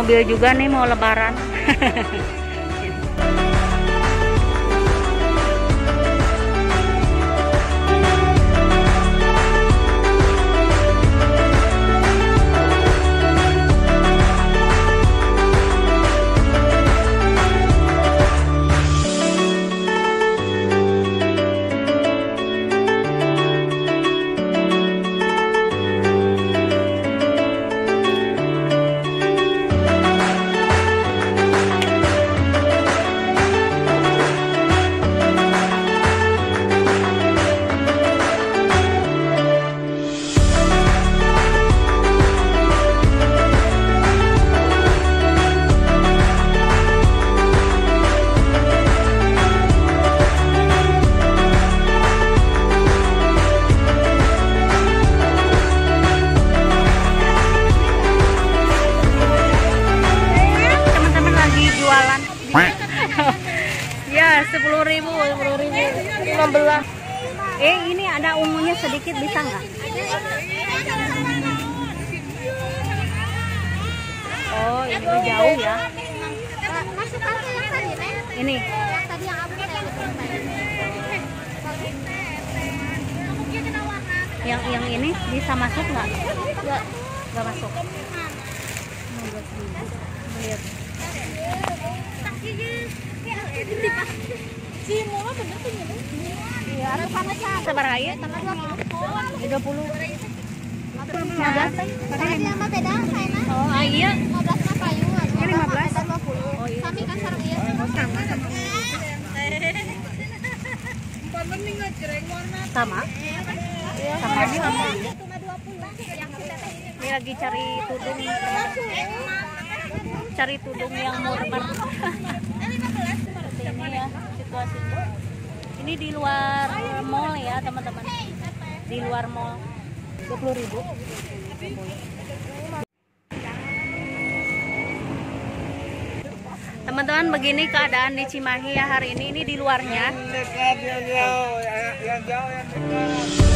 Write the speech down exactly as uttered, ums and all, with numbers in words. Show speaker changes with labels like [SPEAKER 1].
[SPEAKER 1] mobil juga nih mau lebaran. Ya, sepuluh ribu, sepuluh ribu, lima belas. Eh, ini ada ungunya sedikit, bisa nggak? Oh, ini jauh ya. Ini. Yang yang ini bisa masuk nggak? Nggak, nggak masuk. Lihat. Sabar aja, tanggal dua puluh. lima belas. Oh, iya. lima belas apa yuk? Ini lima belas. Oh, iya. Kami kan sarang iya. Sama sama. Sama. Sama sama. Ini lagi cari tudung. Cari tudung yang murmur. Ini ya situasinya. Ini di luar mall ya teman-teman. Di luar mall. dua puluh ribu. Teman-teman, begini keadaan di Cimahi ya hari ini. Ini di luarnya.